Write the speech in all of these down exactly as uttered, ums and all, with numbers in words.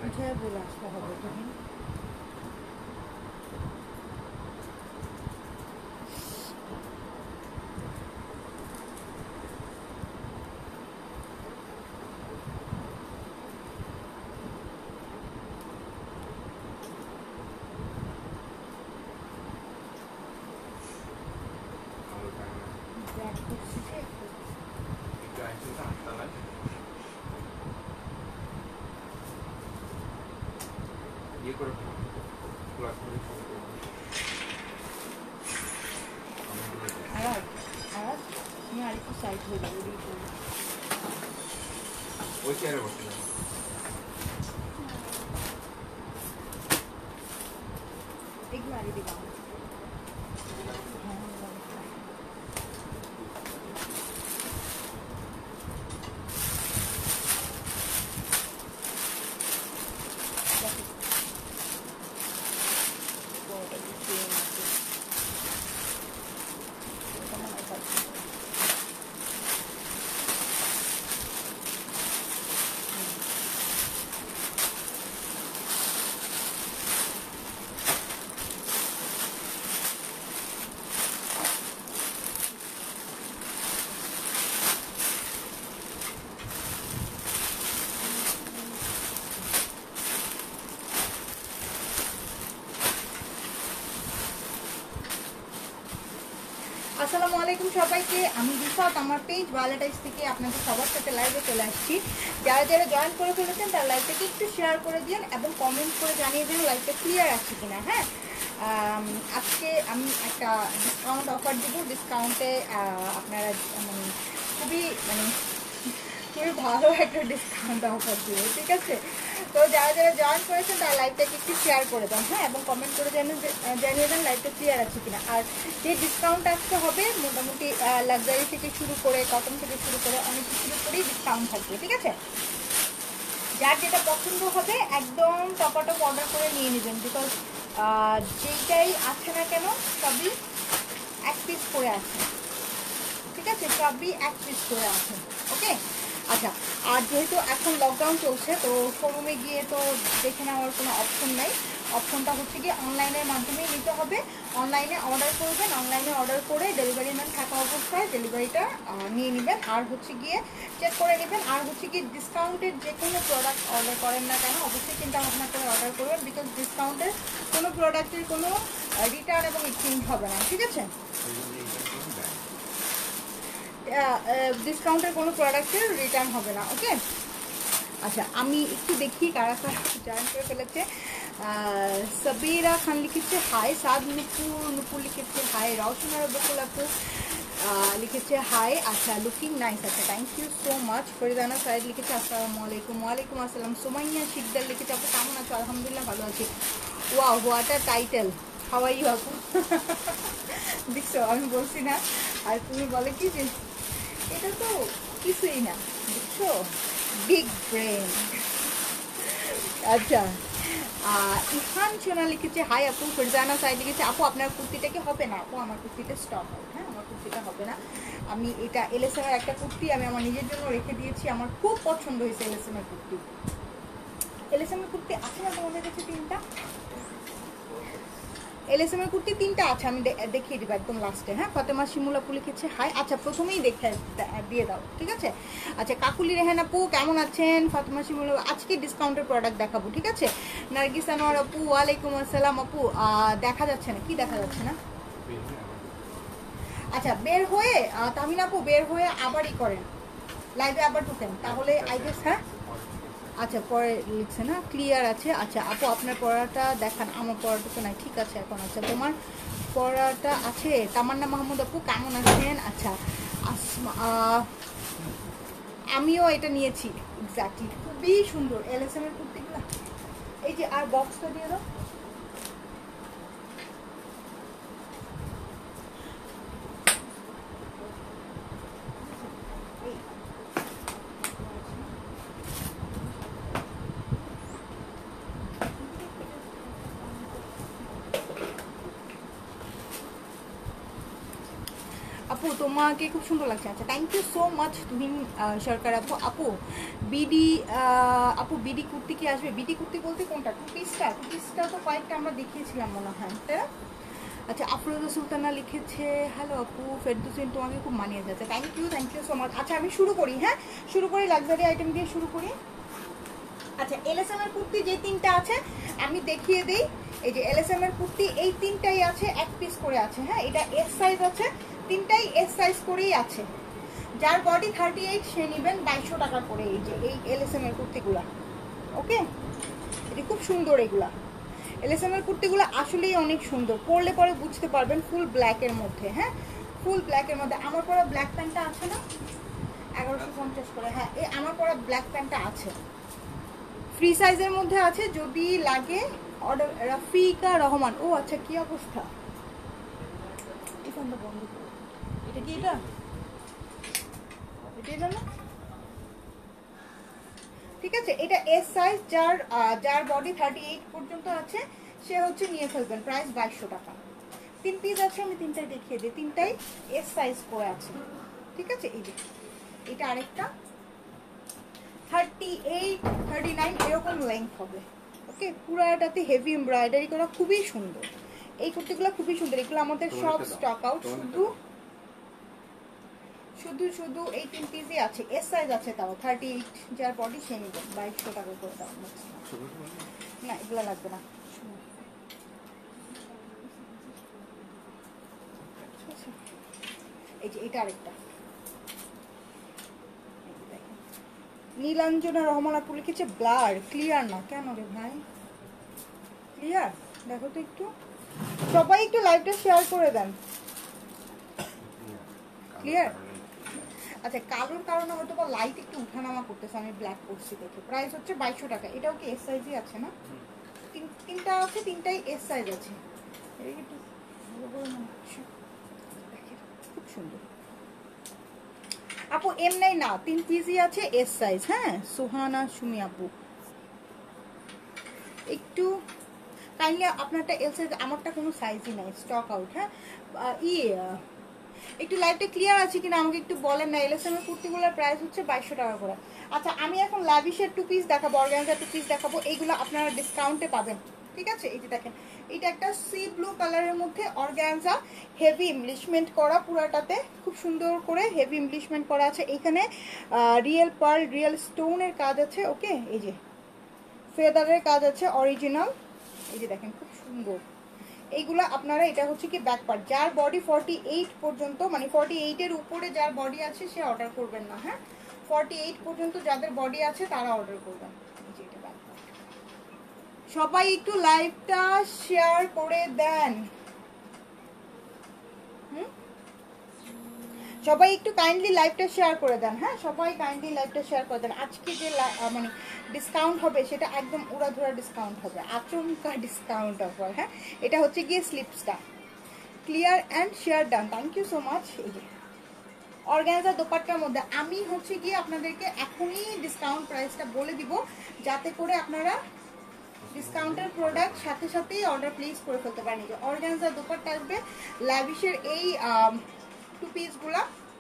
বুঝায় বলে আসতে হবে তুমি। ये करो क्लास में আর আর তুমি আরেকটু সাইড হয়ে যাবে। ওই চেয়ারে বসে যাও। এগুলো আরে দিবা। আসসালামু আলাইকুম সবাইকে, আমি রিফাত, আমার পেজ ওয়ালেটাইজ থেকে আপনাদের সবার সাথে লাইভে চলে আসছি। যারা যারা জয়েন করে ফেলেছেন তার লাইভটাকে একটু শেয়ার করে দিন এবং কমেন্ট করে জানিয়ে দিন লাইভটা ক্লিয়ার আছে কিনা। হ্যাঁ, আজকে আমি একটা ডিসকাউন্ট অফার দেবো। ডিসকাউন্টে আপনারা মানে খুবই মানে খুবই ভালো একটা ডিসকাউন্ট অফার দেবো, ঠিক আছে? তো যারা যারা জয়েন করেছেন তারা লাইভটাকে একটু শেয়ার করে দেন, হ্যাঁ, এবং কমেন্ট করে জানিয়ে জানিয়ে দেন লাইভটা ক্লিয়ার আছে কিনা। আর যে ডিসকাউন্ট আজকে হবে মোটামুটি লাক্সারি থেকে শুরু করে কটন থেকে শুরু করে অনেক কিছুর উপরেই ডিসকাউন্ট থাকবে, ঠিক আছে? যার যেটা পছন্দ হবে একদম টপাটপ অর্ডার করে নিয়ে নেবেন, বিকজ যেইটাই আছে না কেন সবই এক পিস করে আছে, ঠিক আছে? সবই এক পিস করে আছে, ওকে? আচ্ছা, আর যেহেতু এখন লকডাউন চলছে তো শোরুমে গিয়ে তো দেখে নেওয়ার কোনো অপশন নাই। অপশনটা হচ্ছে গিয়ে অনলাইনের মাধ্যমেই নিতে হবে। অনলাইনে অর্ডার করবেন, অনলাইনে অর্ডার করে ডেলিভারি ম্যান থাকা অবস্থায় ডেলিভারিটা নিয়ে নেবেন, আর হচ্ছে গিয়ে চেক করে নেবেন। আর হচ্ছে গিয়ে ডিসকাউন্টের যে কোনো প্রোডাক্ট অর্ডার করেন না কেন অবশ্যই চিন্তা ভাবনা করে অর্ডার করবেন, বিকজ ডিসকাউন্টের কোনো প্রোডাক্টের কোনো রিটার্ন এবং এক্সচেঞ্জ হবে না, ঠিক আছে? ডিসকাউন্টের কোনো প্রোডাক্টের রিটার্ন হবে না, ওকে? আচ্ছা, আমি একটু দেখি কারা কারা জয়েন করে ফেলেছে। সাবিরা খান লিখেছে হাই, সাদ নুপুর নুপুর লিখেছে হাই, রওশনার বকুল আপু লিখেছে হাই। আচ্ছা, লুকিং নাইস, আচ্ছা thank you so much. Faridana Saeed লিখেছে আসসালামু আলাইকুম। ওয়ালাইকুম আসসালাম। সুমাইয়া শিকদার লিখেছে আপু কেমন আছো? আলহামদুলিল্লাহ ভালো আছি। Wow, what a title, how are you আপু? দেখছো, আমি বলছি না, আর তুমি বলে কি যে এটা তো কিছুই না, বুঝছো, বিগ ব্রেন। আচ্ছা, ইহান সোনা লিখেছে হাই আপু। ফরজানা সাইড লিখেছে আপু আপনার কুর্তিটা কি হবে না? আপু আমার কুর্তিটা স্টক আউট, হ্যাঁ আমার কুর্তিটা হবে না। আমি এটা এলএসএম এর একটা কুর্তি আমি আমার নিজের জন্য রেখে দিয়েছি, আমার খুব পছন্দ হয়েছে এলএসএম এর কুর্তি। এলএসএম এর কুর্তি আছে না তোমাদের কাছে? তিনটা এলএসএম এর কুর্তি তিনটা আছে, আমি দেখিয়ে দিব একদম লাস্টে। হ্যাঁ, ফাতেমা শিমুল আপু লিখেছে হাই। আচ্ছা, প্রথমেই দেখে দিয়ে দাও, ঠিক আছে? আচ্ছা, কাকুলি রেহান আপু কেমন আছেন? ফাতেমা শিমুল, আজকে ডিসকাউন্টের প্রোডাক্ট দেখাবো, ঠিক আছে? নার্গিস আনোয়ার আপু ওয়ালাইকুম আসসালাম আপু। দেখা যাচ্ছে না, কি দেখা যাচ্ছে না? আচ্ছা, বের হয়ে তামিন আপু বের হয়ে আবারই করেন, লাইভে আবার ঢুকেন, তাহলে আই গেস। হ্যাঁ, আচ্ছা, পরে লিখছে না, ক্লিয়ার আছে। আচ্ছা আপু আপনার পড়াটা দেখান, আমার পড়াটা তো নাই, ঠিক আছে এখন। আচ্ছা, তোমার পড়াটা আছে। তামান্না মাহমুদ আপু কেমন আছেন? আচ্ছা, আসমা আমিও এটা নিয়েছি, এক্স্যাক্টলি, খুবই সুন্দর এলএসএম এর কুর্তিগুলো। এই যে, আর বক্সটা দিয়ে দাও। আপু আপু তোমাকে খুব সুন্দর লাগছে। আচ্ছা thank you so much Tuhin Sarkar আপু। আপু বিডি আপু বিডি কুর্তি কি আসবে? বিডি কুর্তি বলতে কোনটা? টু পিসটা? টু পিসটা তো কয়েকটা আমরা দেখিয়েছিলাম মনে হয়, তাই না? আচ্ছা আফরোজা সুলতানা লিখেছে হ্যালো আপু ফেরদৌসিন তোমাকে খুব মানিয়ে যাচ্ছে। Thank you thank you so much. আচ্ছা আমি শুরু করি, হ্যাঁ শুরু করি লাক্সারি আইটেম দিয়ে শুরু করি। আচ্ছা এলএসএম এর কুর্তি যে তিনটা আছে আমি দেখিয়ে দিই। এই যে এলএসএম এর কুর্তি এই তিনটাই আছে, এক পিস করে আছে, হ্যাঁ এটা এস সাইজ আছে, তিনটাই এস সাইজ করেই আছে। যার বডি থার্টি এইট সে নেবেন বাইশশো টাকা করে। এই যে এই এলএসএম এর কুর্তিগুলা, ওকে এটা খুব সুন্দর। এগুলা এলএসএম এর কুর্তিগুলো আসলেই অনেক সুন্দর, পরলে পরে বুঝতে পারবেন। ফুল ব্ল্যাকের মধ্যে, হ্যাঁ ফুল ব্ল্যাকের মধ্যে। আমার পরা ব্ল্যাক প্যান্টটা আছে না এগারোশো পঞ্চাশ করে, হ্যাঁ এই আমার পরা ব্ল্যাক প্যান্টটা আছে, ফ্রি সাইজের মধ্যে আছে, যদি লাগে অর্ডার। রাফিকা রহমান, ও আচ্ছা কি অবস্থা? এখানটা বন্ধ করো। এটা কি এটা এটা এটা না, ঠিক আছে এটা এস সাইজ। যার যার বডি থার্টি এইট পর্যন্ত আছে সে হচ্ছে নিয়ে ফেলবেন। প্রাইস বাইশশো টাকা। তিন পিস আছে, আমি তিনটাই দেখিয়ে দিই। তিনটাই এস সাইজ করে আছে, ঠিক আছে। এই যে এটা আরেকটা থার্টি এইট থার্টি নাইন এরকম লেন্থ হবে, ওকে। পুরাটাতে হেভি এমব্রয়ডারি করা, খুবই সুন্দর। এই কুর্তিগুলো খুবই সুন্দর, এগুলো আমাদের সব স্টক আউট। শুধু শুধু শুধু এই তিন পিসই আছে, এস সাইজ আছে, তাও থার্টি এইট যার বডি সে নেবেন বাইশশো টাকা করে দাম। না এগুলো লাগবে না। এই যে এটা আরেকটা নীলাঞ্জনা রহমান আপু লিখেছে ব্লার, ক্লিয়ার না কেন রে ভাই? ক্লিয়ার দেখো তো একটু, সবাই একটু লাইভটা শেয়ার করে দেন। ক্লিয়ার? আচ্ছা কালোর কারণে হয়তো বা লাইট একটু উঠানামা করতেছে, আমি ব্ল্যাক করছি দেখে। প্রাইস হচ্ছে বাইশশো টাকা। এটাও কি এস সাইজই আছে না? তিনটা আছে, তিনটাই এস সাইজ আছে। খুব সুন্দর আপু। এম নাই না, তিন পিসই আছে এস সাইজ, হ্যাঁ সোহানা সুমি আপু একটু কাইন্ডলি আপনারটা এল সাইজ, আমারটা কোনো সাইজই নাই, স্টক আউট। হ্যাঁ ই একটু লাইভটা ক্লিয়ার আছে কিনা আমাকে একটু বলেন না। এলএসএম এর কুর্তিগুলোর প্রাইস হচ্ছে বাইশশো টাকা করে। আচ্ছা আমি এখন লাভিশের টু পিস দেখাবো, অর্গানজার টু পিস দেখাবো, এইগুলো আপনারা ডিসকাউন্টে পাবেন, ঠিক আছে। এই যে দেখেন এটা একটা সি ব্লু কালারের মধ্যে অর্গানজা, হেভি ইমলিশমেন্ট করা, পুরাটাতে খুব সুন্দর করে হেভি ইমলিশমেন্ট করা আছে। এখানে রিয়েল পার্ল রিয়েল স্টোনের কাজ আছে, ওকে। এই যে ফেদারের কাজ আছে অরিজিনাল, এই যে দেখেন খুব সুন্দর এইগুলা আপনারা। এটা হচ্ছে কি ব্যাক পার্ট। যার বডি ফর্টি এইট পর্যন্ত, মানে ফর্টি এইট এর উপরে যার বডি আছে সে অর্ডার করবেন না, হ্যাঁ ফর্টি এইট পর্যন্ত যাদের বডি আছে তারা অর্ডার করবেন। সবাই একটু লাইভটা শেয়ার করে দেন, হুম সবাই একটু কাইন্ডলি লাইভটা শেয়ার করে দেন, হ্যাঁ সবাই কাইন্ডলি লাইভটা শেয়ার করে দেন। আজকে যে মানে ডিসকাউন্ট হবে সেটা একদম উড়াধুরা ডিসকাউন্ট হবে, আচমকা ডিসকাউন্ট অফার, হ্যাঁ এটা হচ্ছে গিয়ে স্লিপসটা। Clear and share done, thank you so much. এই যে অর্গানজা দোপাট্টার মধ্যে আমি হচ্ছে গিয়ে আপনাদেরকে এখনই ডিসকাউন্ট প্রাইসটা বলে দিব, যাতে করে আপনারা ডিসকাউন্টের প্রোডাক্ট সাথে সাথেই অর্ডার প্লেস করে ফেলতে পারেন। যে অর্গানজা দোপাট্টা আসবে ল্যাভিশের এই টু পিসগুলা,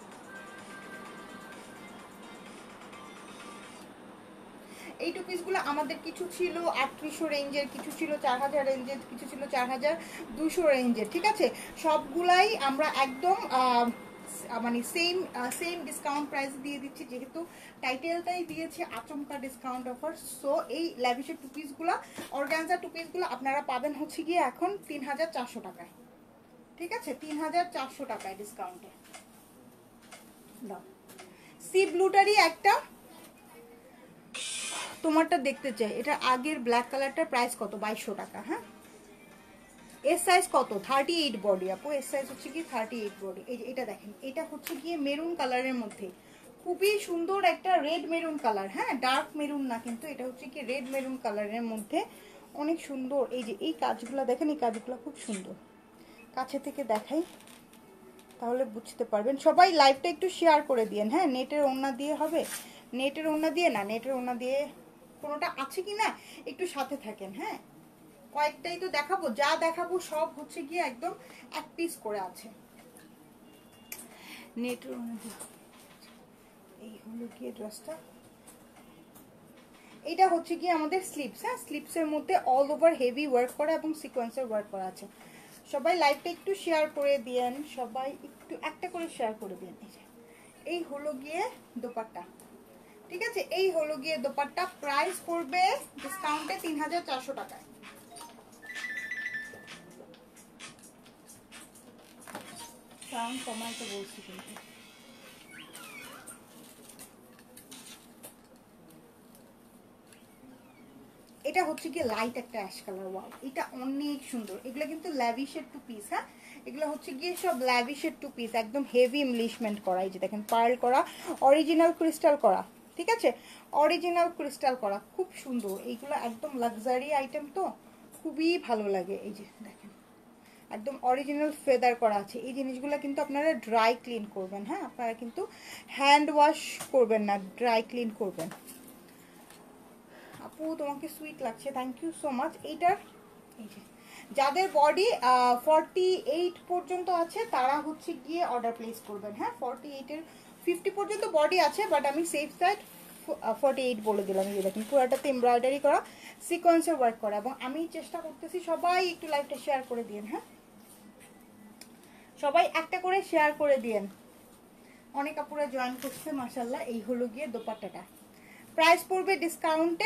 এই টু পিসগুলো আমাদের কিছু ছিল আটত্রিশশো রেঞ্জের, কিছু ছিল চার হাজার রেঞ্জের, কিছু ছিল চার হাজার দুশো রেঞ্জের, ঠিক আছে। সবগুলাই আমরা একদম মানে সেম সেম ডিসকাউন্ট প্রাইস দিয়ে দিচ্ছি, যেহেতু টাইটেলটাই দিয়েছে আচমকা ডিসকাউন্ট অফার। সো এই ল্যাভিশের টু পিসগুলো অর্গানজা টু পিসগুলো আপনারা পাবেন হচ্ছে গিয়ে এখন তিন হাজার চারশো টাকায়, ঠিক আছে তিন হাজার চারশো টাকায় ডিসকাউন্টে। সি ব্লুটারই একটা তোমারটা দেখতে চাই, এটা আগের ব্ল্যাক কালারটার প্রাইস কত? বাইশশো টাকা, হ্যাঁ এস সাইজ কত? থার্টি এইট বডি আপু, এস সাইজ হচ্ছে কি থার্টি এইট বডি। এই যে এটা দেখেন, এটা হচ্ছে গিয়ে মেরুন কালারের মধ্যে, খুবই সুন্দর একটা রেড মেরুন কালার, হ্যাঁ ডার্ক মেরুন না কিন্তু, এটা হচ্ছে কি রেড মেরুন কালারের মধ্যে, অনেক সুন্দর। এই যে এই কাজগুলো দেখেন, এই কাজগুলো খুব সুন্দর, কাছে থেকে দেখাই তাহলে বুঝতে পারবেন। সবাই লাইভটা একটু শেয়ার করে দিয়েন, হ্যাঁ নেটের ওড়না দিয়ে হবে, নেটের ওড়না দিয়ে না, নেটের ওড়না দিয়ে কোনোটা আছে কি না একটু সাথে থাকেন, হ্যাঁ কয়েকটাই তো দেখাবো, যা দেখাবো সব হচ্ছে গিয়ে একদম এক পিস করে আছে। নেটের মধ্যে এই হলো কি ড্রেসটা, এটা হচ্ছে কি আমাদের স্লিপস। হ্যাঁ, স্লিপসের মধ্যে অল ওভার হেভি ওয়ার্ক করা এবং সিকোয়েন্সের ওয়ার্ক করা আছে। সবাই লাইভটা একটু শেয়ার করে দিয়েন, সবাই একটু একটা করে শেয়ার করে দিয়েন। এই যে এই হলো গিয়ে দোপাট্টা, ঠিক আছে, এই হলো গিয়ে দোপাট্টা। প্রাইস পড়বে ডিসকাউন্টে তিন হাজার চারশো টাকায়। সাউন্ড কমাইতে বলছি কিন্তু। এটা হচ্ছে কি লাইট একটা অ্যাশ কালার, ওয়াও এটা অনেক সুন্দর। এগুলো কিন্তু ল্যাভিশের টু পিস। হ্যাঁ, এগুলো হচ্ছে গিয়ে সব ল্যাভিশের টু পিস, একদম হেভি এমলিশমেন্ট করা। এই যে দেখেন পার্ল করা, অরিজিনাল ক্রিস্টাল করা, ঠিক আছে, অরিজিনাল ক্রিস্টাল করা, খুব সুন্দর। এইগুলো একদম লাক্সারি আইটেম, তো খুবই ভালো লাগে। এই যে দেখেন একদম অরিজিনাল ফেদার করা আছে। এই জিনিসগুলো কিন্তু আপনারা ড্রাই ক্লিন করবেন। হ্যাঁ, আপনারা কিন্তু হ্যান্ড ওয়াশ করবেন না, ড্রাই ক্লিন করবেন। আপু তোমাকে সুইট লাগছে, থ্যাংক ইউ সো মাচ। এইটার এই যে যাদের বডি ফর্টি এইট পর্যন্ত আছে তারা হচ্ছে গিয়ে অর্ডার প্লেস করবেন। হ্যাঁ, ফর্টি এইটের ফিফটি পর্যন্ত বডি আছে, বাট আমি সেফ সাইড ফর্টি এইট বলে দিলাম। এই দেখুন পুরোটাতে এমব্রয়ডারি করা, সিকোয়েন্সের ওয়ার্ক করা, এবং আমি চেষ্টা করতেছি সবাই একটু লাইভটা শেয়ার করে দিন। হ্যাঁ, সবাই একটা করে শেয়ার করে দিন। অনেক আপুরা জয়েন করছে মাশাআল্লাহ। এই হলো গিয়ে দোপাট্টাটা, প্রাইস পড়বে ডিসকাউন্টে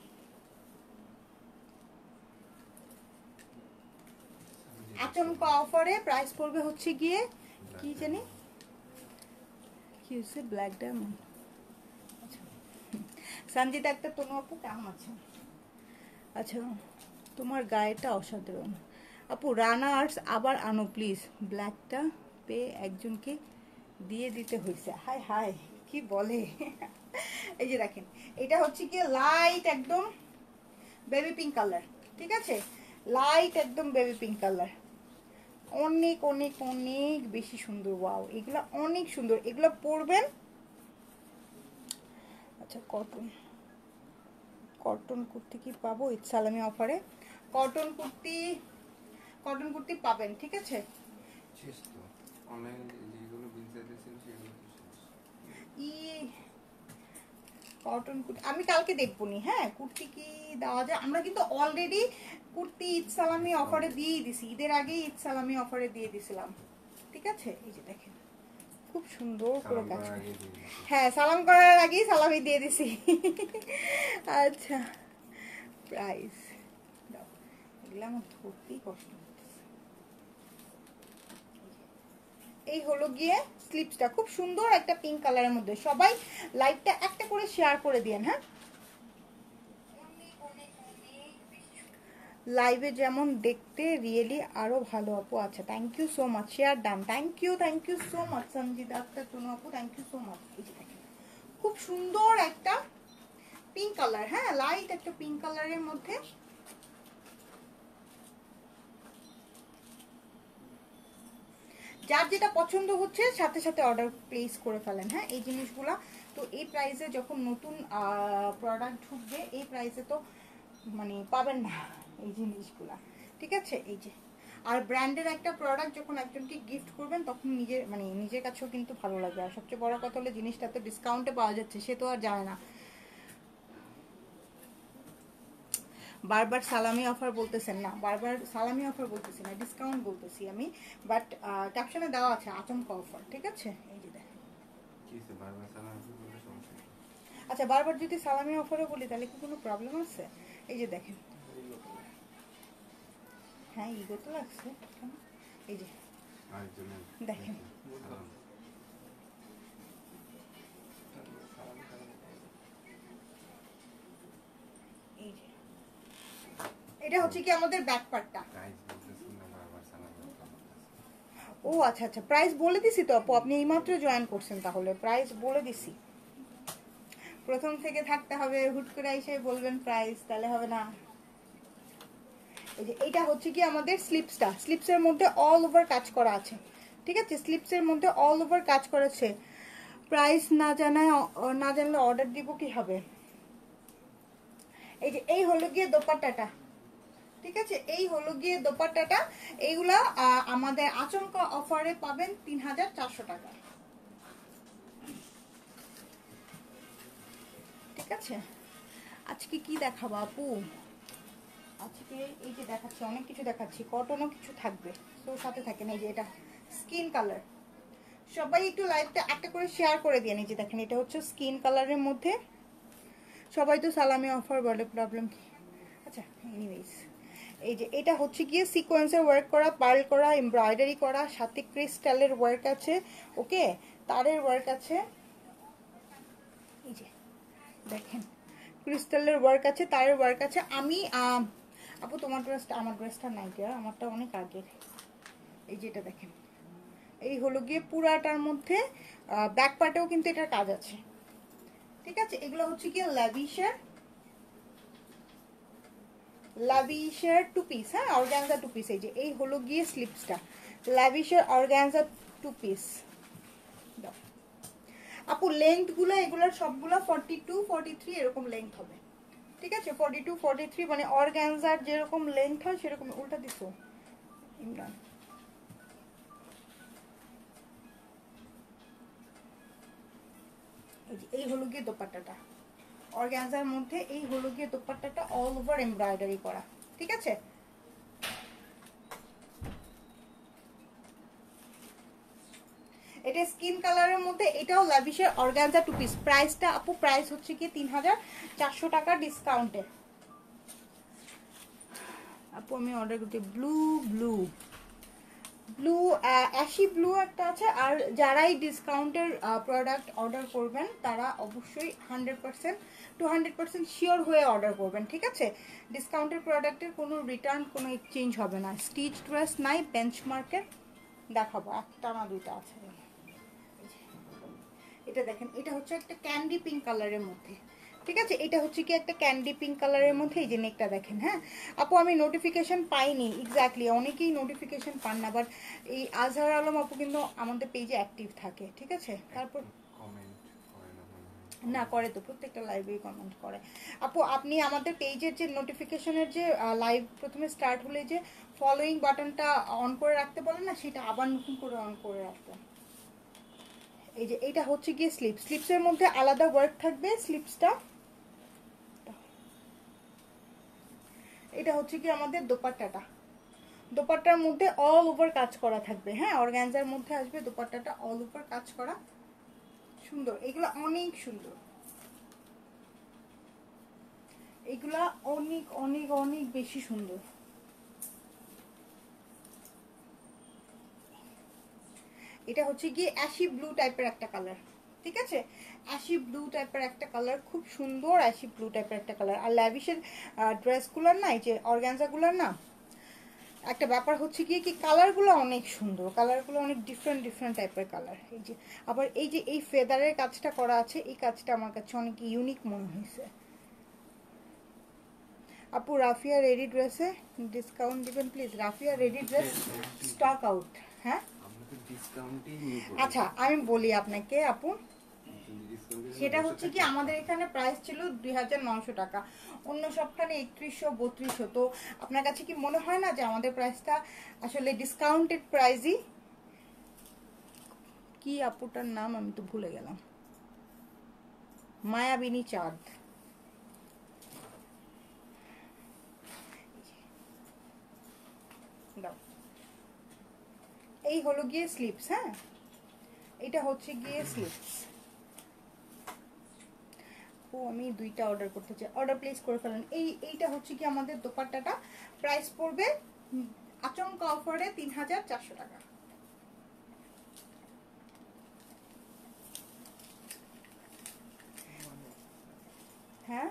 আচমকা অফারে প্রাইস পড়বে হচ্ছে গিয়ে কি জানি কি হচ্ছে, ব্ল্যাক ডায়মন্ড। আচ্ছা, সঞ্জিতা একটা তনু আপু কেমন আছে? আচ্ছা, তোমার গায়েটা অসাধারণ আপু, রানা আর্টস আবার আনো প্লিজ, ব্ল্যাকটা পেয়ে একজনকে দিয়ে দিতে হয়েছে। হায় হায় কি বলে। এই যে দেখেন এটা হচ্ছে গিয়ে লাইট একদম বেবি পিঙ্ক কালার, ঠিক আছে, লাইট একদম বেবি পিঙ্ক কালার, অনেক অনেক অনেক বেশি সুন্দর। ওয়াও, এগুলা অনেক সুন্দর, এগুলা পরবেন। আচ্ছা, কটন কটন কুর্তি কি পাবো ঈদ সালামি অফারে? কটন কুর্তি কটন কুর্তি পাবেন, ঠিক আছে। শেষ তো অনলাইনে যেগুলো বিল চাইতেছেন সেগুলো তো শেষ। ই কটন কুর্তি আমি কালকে দেখবো নি। হ্যাঁ, কুর্তি কি দেওয়া যায়? আমরা কিন্তু অলরেডি কুর্তি ঈদ সালামি অফারে দিয়েই দিছি, ঈদের আগেই ঈদ সালামি অফারে দিয়ে দিছিলাম, ঠিক আছে। এই যে দেখেন খুব সুন্দর করে কাজ করে। হ্যাঁ, সালাম করার আগেই সালামি দিয়ে দিছি। আচ্ছা, প্রাইস দাও, এগুলো আমার ধরতেই কষ্ট হচ্ছে। এই হলো গিয়ে স্লিপসটা, খুব সুন্দর একটা পিঙ্ক কালারের মধ্যে। সবাই লাইভটা একটা করে শেয়ার করে দিন। হ্যাঁ, লাইভে যেমন দেখতে রিয়েলি আরো ভালো আপু। আচ্ছা, thank you so much, share done, thank you thank you so much Sanjita Akter Tonu আপু, থ্যাংক ইউ সো মাচ। এই যে দেখেন খুব সুন্দর একটা পিঙ্ক কালার, হ্যাঁ লাইট একটা পিঙ্ক কালারের মধ্যে। যার যেটা পছন্দ হচ্ছে সাথে সাথে অর্ডার প্লেস করে ফেলেন। হ্যাঁ, এই জিনিসগুলা তো এই প্রাইসে যখন নতুন প্রোডাক্ট ঢুকবে এই প্রাইসে তো মানে পাবেন না এই জিনিসগুলা, ঠিক আছে। এই যে আর ব্র্যান্ডের একটা প্রোডাক্ট যখন একজনকে গিফট করবেন তখন নিজের মানে নিজের কাছেও কিন্তু ভালো লাগবে। আর সবচেয়ে বড় কথা হলো জিনিসটা তো ডিসকাউন্টে পাওয়া যাচ্ছে, সে তো আর জানে না। বারবার সালামি অফার বলতেছেন না, বারবার সালামি অফার বলতেছি না, ডিসকাউন্ট বলতেছি আমি, বাট ক্যাপশনে দেওয়া আছে আচমকা অফার, ঠিক আছে। এই যে দেখেন আচ্ছা, বারবার যদি সালামি অফারও বলি তাহলে কি কোনো প্রবলেম আছে? এই যে দেখেন, হ্যাঁ ইগো তো লাগছে, এই যে দেখেন এই যে এটা হচ্ছে কি আমাদের ব্যাক পার্টটা। ও আচ্ছা আচ্ছা, প্রাইস বলে দিছি তো আপু, আপনি এইমাত্র জয়েন করছেন, তাহলে প্রাইস বলে দিছি। প্রথম থেকে থাকতে হবে, হুট করে এসে বলবেন প্রাইস, তাহলে হবে না। এই যে এইটা হচ্ছে কি আমাদের স্লিপসটা, স্লিপসের মধ্যে অল ওভার কাজ করা আছে, ঠিক আছে, স্লিপসের মধ্যে অল ওভার কাজ করেছে। প্রাইস না জানায় না জানলে অর্ডার দিব কি হবে? এই যে এই হলো গিয়ে দোপাট্টাটা, ঠিক আছে, এই হলো গিয়ে দোপাট্টাটা। এইগুলা আমাদের আচমকা অফারে পাবেন তিন হাজার চারশো টাকা। আছে। আজকে কি দেখাবো আপু? আজকে এই যে দেখাচ্ছি, অনেক কিছু দেখাচ্ছি, কটনও কিছু থাকবে, তো সাথে থাকেন। এই যে এটা স্কিন কালার, সবাই একটু লাইভটা একটা করে শেয়ার করে দিয়ে। এই যে দেখেন এটা হচ্ছে স্কিন কালারের মধ্যে, সবাই তো সালামি অফার বলে, প্রবলেম কি? আচ্ছা এনিওয়েজ, এই যে এটা হচ্ছে গিয়ে সিকোয়েন্সের ওয়ার্ক করা, পার্ল করা, এমব্রয়ডারি করা, সাথে ক্রিস্টালের ওয়ার্ক আছে, ওকে, তারের ওয়ার্ক আছে। এই যে দেখেন ক্রিস্টালের ওয়ার্ক আছে, তারের ওয়ার্ক আছে। আমি আপু তোমার ড্রেসটা, আমার ড্রেসটা নাই গিয়া, আমারটা অনেক আগের। এই যে এটা দেখেন, এই হলো গিয়ে পুরাটার মধ্যে ব্যাক পার্টেও কিন্তু এটার কাজ আছে, ঠিক আছে। এগুলো হচ্ছে গিয়ে ল্যাভিশের ল্যাভিশের টু পিস, হ্যাঁ, অর্গানজা টু পিস। এই যে এই হলো গিয়ে স্লিপসটা, ল্যাভিশের অর্গানজা টু পিস। আপু লেন্থ গুলো এগুলোর সবগুলো ফর্টি টু ফর্টি থ্রি এরকম লেন্থ হবে, ঠিক আছে। ফর্টি টু ফর্টি থ্রি মানে অর্গানজার যেরকম লেন্থ হয় সেরকম। উল্টা দিছো ইমরান। এই হলো গিয়ে দোপাট্টাটা অর্গানজার মধ্যে, এই হলো গিয়ে দোপাট্টাটা অল ওভার এমব্রয়ডারি করা, ঠিক আছে। এটা স্কিন কালারের মধ্যে, এটাও ল্যাভিশের অর্গানজা টু পিস। প্রাইসটা আপু প্রাইস হচ্ছে কি তিন হাজার চারশো টাকা ডিসকাউন্টে। আপু আমি অর্ডার করতে blue blue blue ashy blue একটা আছে। আর যারাই ডিসকাউন্টের প্রোডাক্ট অর্ডার করবেন তারা অবশ্যই hundred percent to hundred percent sure হয়ে অর্ডার করবেন, ঠিক আছে। ডিসকাউন্টের প্রোডাক্টের কোনো রিটার্ন, কোনো এক্সচেঞ্জ হবে না। স্টিচ ড্রেস নাই, বেঞ্চমার্কের দেখাবো, একটা না দুইটা আছে। এটা দেখেন, এটা হচ্ছে একটা ক্যান্ডি পিঙ্ক কালারের মধ্যে, ঠিক আছে। এটা হচ্ছে কি একটা ক্যান্ডি পিঙ্ক কালারের মধ্যে। এই যে নেকটা দেখেন, হ্যাঁ আপু আমি নোটিফিকেশন পাইনি, এক্স্যাক্টলি অনেকেই নোটিফিকেশন পান না, বাট এই আজহার আলম আপু কিন্তু আমাদের পেজে অ্যাক্টিভ থাকে, ঠিক আছে। তারপর না করে তো, প্রত্যেকটা লাইভেই কমেন্ট করে। আপু আপনি আমাদের পেজের যে নোটিফিকেশনের যে লাইভ প্রথমে স্টার্ট হলে যে ফলোয়িং বাটনটা অন করে রাখতে বলেন না, সেটা আবার নতুন করে অন করে রাখতে। এই যে এইটা হচ্ছে গিয়ে স্লিপ, স্লিপসের মধ্যে আলাদা ওয়ার্ক থাকবে স্লিপসটা। এটা হচ্ছে কি আমাদের দোপাট্টাটা, দোপাট্টার মধ্যে অল ওভার কাজ করা থাকবে, হ্যাঁ অর্গানজার মধ্যে আসবে দোপাট্টাটা, অল ওভার কাজ করা, সুন্দর। এগুলো অনেক সুন্দর, এগুলা অনেক অনেক অনেক বেশি সুন্দর। এটা হচ্ছে গিয়ে অ্যাশি ব্লু টাইপের একটা কালার, ঠিক আছে। অ্যাশি ব্লু টাইপের একটা কালার, খুব সুন্দর অ্যাশি ব্লু টাইপের একটা কালার। আর ল্যাভিশের ড্রেসগুলোর না, এই যে অর্গানজাগুলোর না একটা ব্যাপার হচ্ছে গিয়ে কি কালারগুলো অনেক সুন্দর, কালারগুলো অনেক ডিফারেন্ট ডিফারেন্ট টাইপের কালার। এই যে আবার এই যে এই ফেদারের কাজটা করা আছে, এই কাজটা আমার কাছে অনেক ইউনিক মনে হয়েছে। আপু রাফিয়া রেডি ড্রেসে ডিসকাউন্ট দিবেন please. Rafia ready dress stock out, হ্যাঁ আচ্ছা আমি বলি আপনাকে আপু, সেটা হচ্ছে কি আমাদের এখানে প্রাইস ছিল দুই হাজার নয়শো টাকা, অন্য সবখানে একত্রিশশো বত্রিশশো। তো আপনার কাছে কি মনে হয় না যে আমাদের প্রাইসটা আসলে ডিসকাউন্টেড প্রাইসই? কি আপুটার নাম আমি তো ভুলে গেলাম, মায়াবিনী চাঁদ। এই হলো গিয়ে স্লিপস, হ্যাঁ এটা হচ্ছে গিয়ে স্লিপস। ও আমি দুইটা অর্ডার করতে চাই, অর্ডার প্লেস করে ফেলেন। এই এইটা হচ্ছে কি আমাদের দোপাট্টাটা, প্রাইস পড়বে আচমকা অফারে তিন হাজার চারশো টাকা। হ্যাঁ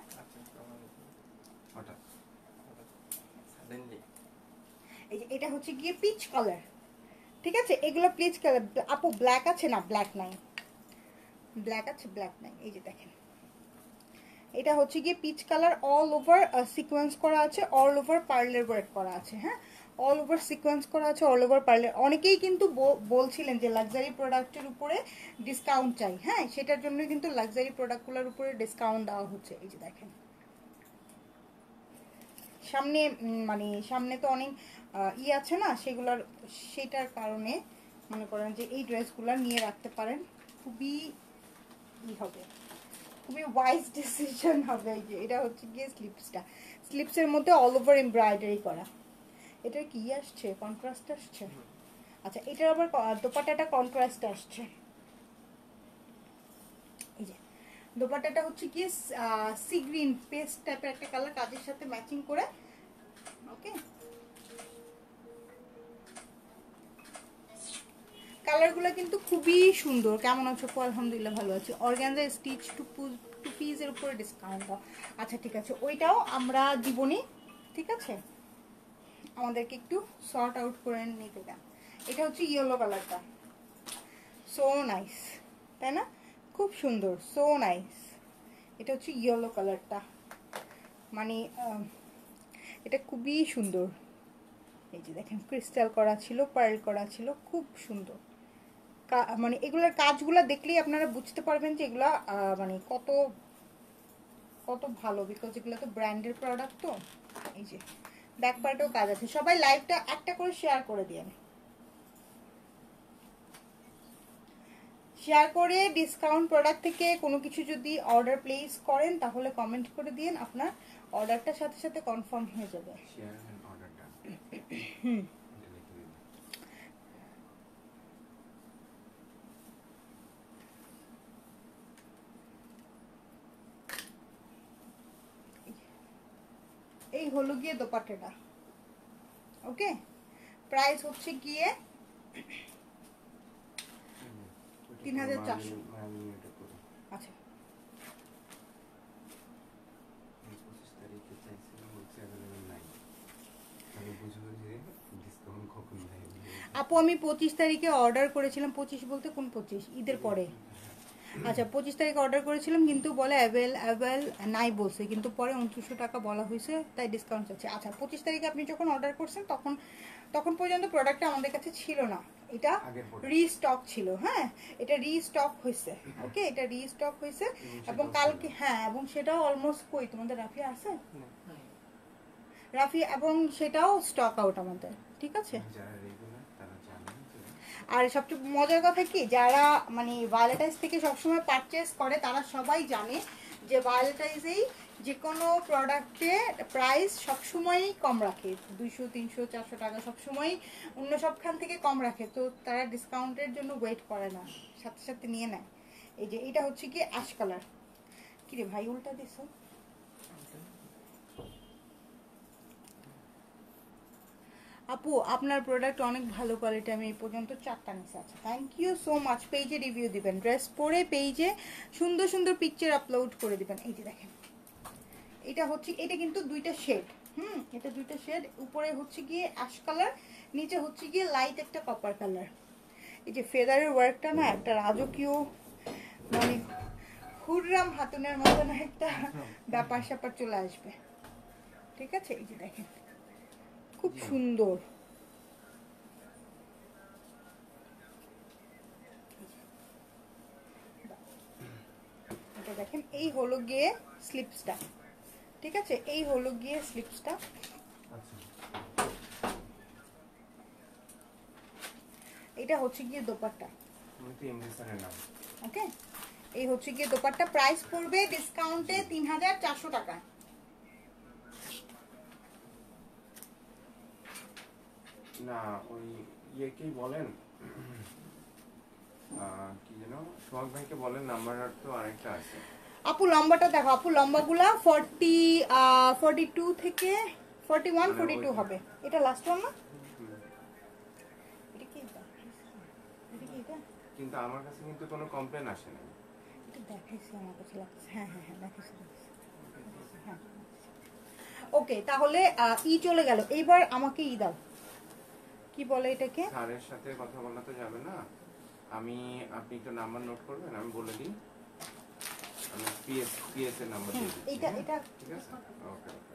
এই যে এটা হচ্ছে গিয়ে পিচ কালার, ঠিক আছে। এগুলো পিচ কালার। আপু ব্ল্যাক আছে না? ব্ল্যাক নাই, ব্ল্যাক আছে ব্ল্যাক নাই। এই যে দেখেন এটা হচ্ছে গিয়ে peach colour, all over sequence করা আছে, অল ওভার পার্লের ওয়ার্ক করা আছে, হ্যাঁ অল ওভার সিকোয়েন্স করা আছে, অল ওভার পার্লের। অনেকেই কিন্তু বলছিলেন যে লাক্সারি প্রোডাক্টের উপরে ডিসকাউন্ট চাই, হ্যাঁ সেটার জন্য কিন্তু লাক্সারি প্রোডাক্টগুলোর উপরে ডিসকাউন্ট দেওয়া হচ্ছে। এই যে দেখেন সামনে মানে সামনে তো অনেক ই আছে না, সেগুলোর সেটার কারণে মনে করেন যে এই ড্রেসগুলো নিয়ে রাখতে পারেন, খুবই ই হবে, খুবই ওয়াইজ ডিসিশন হবে। এই যে এটা হচ্ছে গিয়ে স্লিপসটা, স্লিপসের মধ্যে অল ওভার এমব্রয়ডারি করা। এটার কি আসছে, কন্ট্রাস্ট আসছে। আচ্ছা এটার আবার দোপাট্টাটা কন্ট্রাস্ট আসছে। এই যে দোপাট্টাটা হচ্ছে কি সি গ্রিন পেস্ট টাইপের একটা কালার, কাজের সাথে ম্যাচিং করে। ওকে, কালারগুলো কিন্তু খুবই সুন্দর। কেমন আছো? আলহামদুলিল্লাহ ভালো আছি। অর্গানজা স্টিচ টু টু পিসের উপরে ডিসকাউন্ট দাও। আচ্ছা ঠিক আছে, ওইটাও আমরা দিবনি। ঠিক আছে, আমাদেরকে একটু সর্ট আউট করে নিতে দেন। এটা হচ্ছে ইয়েলো কালারটা, সো নাইস, তাই না? খুব সুন্দর, সো নাইস। এটা হচ্ছে ইয়েলো কালারটা, মানে এটা খুবই সুন্দর। এই যে দেখেন ক্রিস্টাল করা ছিল, পার্ল করা ছিল, খুব সুন্দর। মানে এগুলোর কাজগুলো দেখলেই আপনারা বুঝতে পারবেন যে এগুলা মানে কত কত ভালো, বিকজ এগুলো তো ব্র্যান্ডের প্রোডাক্ট। তো এই যে ব্যাক পার্টেও কাজ আছে। সবাই লাইভটা একটা করে শেয়ার করে দিন, শেয়ার করে ডিসকাউন্ট প্রোডাক্ট থেকে কোনো কিছু যদি অর্ডার প্লেস করেন তাহলে কমেন্ট করে দিন, আপনার অর্ডারটার সাথে সাথে কনফার্ম হয়ে যাবে। শেয়ার এন্ড অর্ডারটা হুম, এই হলো গিয়ে দোপাট্টাটা। ওকে, প্রাইস হচ্ছে গিয়ে তিন হাজার চারশো। আচ্ছা আপু আমি পঁচিশ তারিখে অর্ডার করেছিলাম। পঁচিশ বলতে কোন পঁচিশ? ঈদের পরে। আচ্ছা পঁচিশ তারিখে অর্ডার করেছিলাম, কিন্তু বলে অ্যাভেল অ্যাভেল নাই বলছে, কিন্তু পরে উনত্রিশশো টাকা বলা হয়েছে, তাই ডিসকাউন্ট আছে। আচ্ছা পঁচিশ তারিখে আপনি যখন অর্ডার করছেন তখন তখন পর্যন্ত প্রোডাক্টটা আমাদের কাছে ছিল না, এটা রিস্টক ছিল। হ্যাঁ এটা রিস্টক হয়েছে। ওকে, এটা রিস্টক হয়েছে এবং কালকে, হ্যাঁ এবং সেটাও অলমোস্ট কই তোমাদের রাফি আছে রাফি, এবং সেটাও স্টক আউট আমাদের। ঠিক আছে, আর সবচেয়ে মজার কথা কি, যারা মানে ভায়োলেটাইজ থেকে সবসময় পারচেস করে তারা সবাই জানে যে ভায়োলেটাইজেই যে কোনো প্রোডাক্টে প্রাইস সবসময়ই কম রাখে, দুইশো তিনশো চারশো টাকা সবসময়ই অন্য সবখান থেকে কম রাখে। তো তারা ডিসকাউন্টের জন্য ওয়েট করে না, সাথে সাথে নিয়ে নেয়। এই যে এটা হচ্ছে কি অ্যাশ কালার। কিরে ভাই উল্টা দিস? আপু আপনার প্রোডাক্ট অনেক ভালো কোয়ালিটি, আমি এই পর্যন্ত চারটা নিচ্ছি। আচ্ছা থ্যাংক ইউ সো মাচ। পেজে রিভিউ দিবেন, ড্রেস পরে পেজে সুন্দর সুন্দর পিকচার আপলোড করে দিবেন। এই যে দেখেন এটা হচ্ছে, এটা কিন্তু দুইটা শেড। হুম, এটা দুইটা শেড, উপরে হচ্ছে গিয়ে অ্যাশ কালার, নিচে হচ্ছে গিয়ে লাইট একটা কপার কালার। এই যে ফেদারের ওয়ার্কটা না একটা রাজকীয়, মানে হুররাম হাতুনের মতন একটা ব্যাপার স্যাপার চলে আসবে। ঠিক আছে, এই যে দেখেন খুব সুন্দর। এটা দেখেন এই হলো গিয়ে স্লিপসটা। ঠিক আছে, এই হলো গিয়ে স্লিপসটা। এটা হচ্ছে গিয়ে দোপাট্টা। ওকে, এই হচ্ছে গিয়ে দোপাট্টা। প্রাইস পড়বে ডিসকাউন্টে তিন হাজার চারশো টাকা। না ওই ইয়েকেই বলেন, কি যেন সোহাগ ভাইকে বলেন, নাম্বার তো আরেকটা আছে। আপু লম্বাটা দেখো, আপু লম্বাগুলা ফর্টি ফর্টি টু থেকে ফর্টি ওয়ান ফর্টি টু হবে। এটা লাস্ট ওয়ান না? এটা কি এটা? এটা কি এটা? কিন্তু আমার কাছে কিন্তু কোনো কমপ্লেন আসে না। এটা দেখাইছি আমার কাছে লাগছে। হ্যাঁ হ্যাঁ হ্যাঁ দেখাইছি। হ্যাঁ ওকে, তাহলে ই চলে গেল। এইবার আমাকে ই দাও, কি বলে এটাকে? স্যারের সাথে কথা বলা তো যাবে না, আমি আপনি একটা নাম্বার নোট করবেন, আমি বলে দিই। আমি পিএস পিএস এর নাম্বার দিয়ে দিচ্ছি। এটা এটা ঠিক আছে, ওকে ওকে।